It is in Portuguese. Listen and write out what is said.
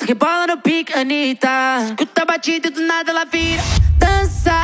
Rebola no pique, Anitta. Escuta a batida e do nada ela vira. Dança,